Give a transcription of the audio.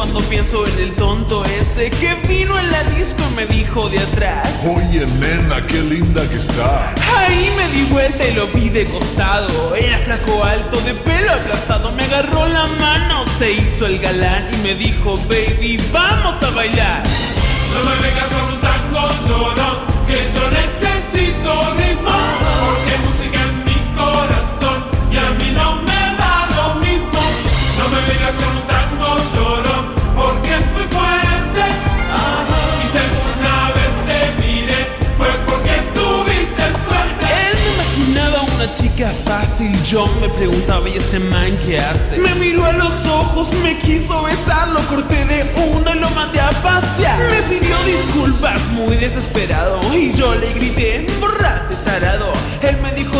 cuando pienso en el tonto ese que vino en la disco y me dijo de atrás: oye nena, qué linda que está. Ahí me di vuelta y lo vi de costado. Era flaco, alto, de pelo aplastado. Me agarró la mano, se hizo el galán y me dijo: baby, vamos a bailar. No me vengas con un tango llorón, que yo necesito ritmo, porque hay música en mi corazón y a mí no me da lo mismo. No me vengas con un tango llorón, porque es muy fuerte. Y si alguna vez te miré, fue porque tuviste suerte. Él me imaginaba una chica fácil, yo me preguntaba: ¿y este man qué hace? Me miró a los ojos, me quiso besar, lo corté de una y lo mandé a pasear. Me pidió disculpas muy desesperado y yo le grité: bórrate, tarado. Él me dijo: